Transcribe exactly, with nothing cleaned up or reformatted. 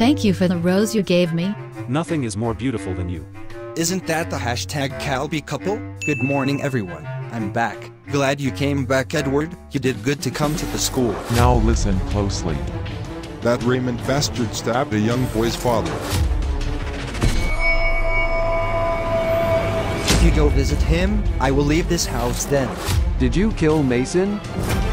Thank you for the rose you gave me. Nothing is more beautiful than you. Isn't that the hashtag Calby couple? Good morning, everyone. I'm back. Glad you came back, Edward. You did good to come to the school. Now listen closely. That Raymond bastard stabbed a young boy's father. If you go visit him, I will leave this house then. Did you kill Mason?